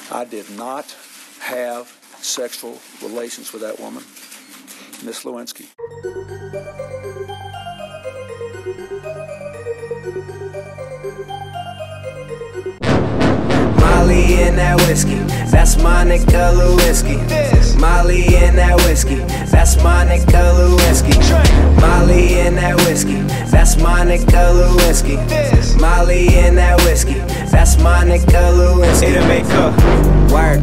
I did not have sexual relations with that woman, Miss Lewinsky. Molly in that whiskey, that's Monica Lewinsky. Molly in that whiskey, that's Monica Lewinsky. Molly in that whiskey, that's Monica Lewinsky. Molly in that whiskey, that's Monica Lewinsky. It'll make up. Work.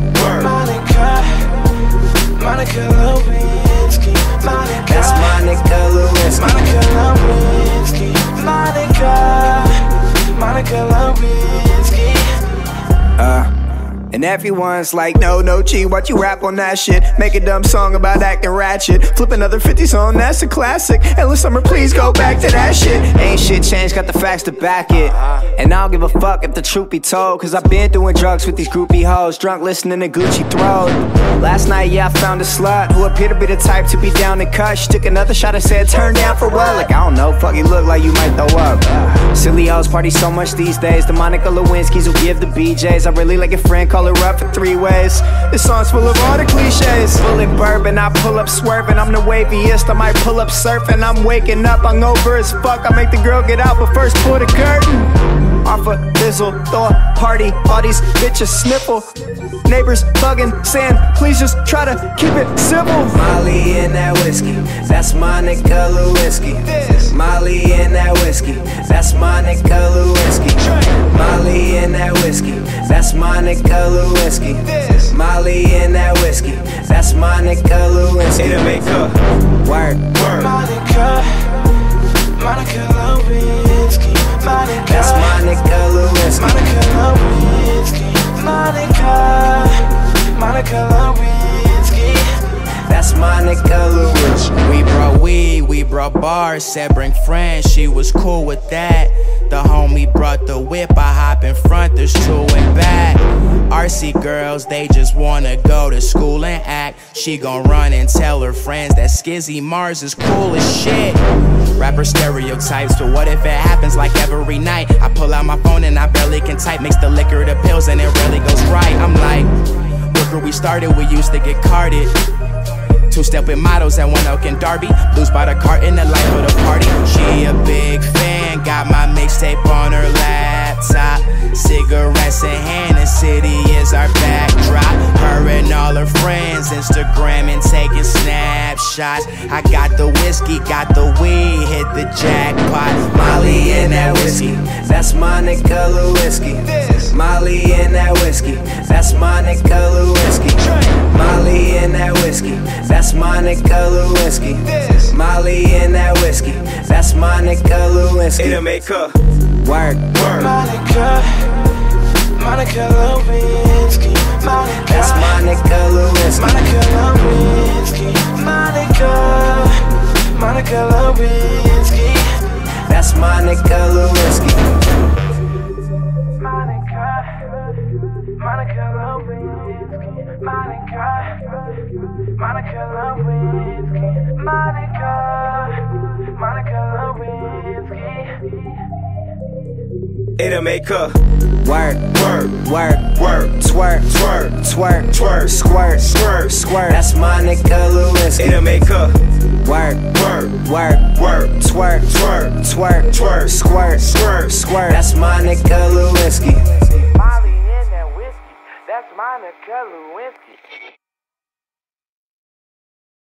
Monica Lewinsky. That's Monica Lewinsky. Monica Lewinsky. And everyone's like, no, G, why'd you rap on that shit? Make a dumb song about acting ratchet. Flip another 50s on, that's a classic. Endless summer, please go back to that shit. Ain't shit changed, got the facts to back it. And I don't give a fuck if the truth be told, cause I've been doing drugs with these groupie hoes, drunk listening to Gucci Throat. Last night, yeah, I found a slut who appeared to be the type to be down and cut. She took another shot and said, turn down for what? Like, I don't know, fuck, you look like you might throw up. Silly hoes party so much these days. The Monica Lewinskys who give the BJs. I really like a friend, call her up for 3 ways. This song's full of all the cliches. Bullet bourbon, I pull up swerving. I'm the waviest, I might pull up surfing. I'm waking up, I'm over as fuck. I make the girl get out, but first pull the curtain. Off a fizzle, throw a party, all these bitches sniffle. Neighbors bugging, saying, please just try to keep it civil. Molly in that whiskey, that's Monica Lewinsky. Molly in that whiskey, that's Monica Lewinsky. Molly in that whiskey, that's Monica Lewinsky. Molly in that whiskey, that's Monica Lewinsky. It'll make up. Work. Monica Lewinsky. That's Monica Lewinsky. Monica Lewinsky. That's Monica Lewinsky. We brought weed, we brought bars, said bring friends, she was cool with that. The homie brought the whip, I hop in front, there's 2 in back. RC girls, they just wanna go to school and act. She gon' run and tell her friends that Skizzy Mars is cool as shit. Rapper stereotypes, but what if it happens like every night? I pull out my phone and I barely can type. Mix the liquor, the pills, and it rarely goes right. I'm like, look where we started, we used to get carded. 2-step with models at One Oak and Derby. Blues by the cart in the life of the party. She a big fan, got my mixtape on her laptop. Cigarettes in hand, the city is our backdrop. Her and all her friends Instagramming, taking snapshots. I got the whiskey, got the weed, hit the jackpot. Molly in that whiskey, that's Monica Lewinsky. Molly in that whiskey, that's Monica Lewinsky. Molly in that whiskey, that's Monica Lewinsky. Molly in that whiskey, that's Monica Lewinsky. It'll make up. Work. Monica Lewinsky. That's Monica Lewinsky. Monica Lewinsky. That's Monica Lewinsky. Monica Lewinsky. Monica Lewinsky. It'll make up. Work. Work. Twerk. Squirt. That's Monica Lewinsky. It'll make up. Work. Twerk. Squirt. That's Monica Lewinsky. Molly in that whiskey. That's Monica Lewinsky.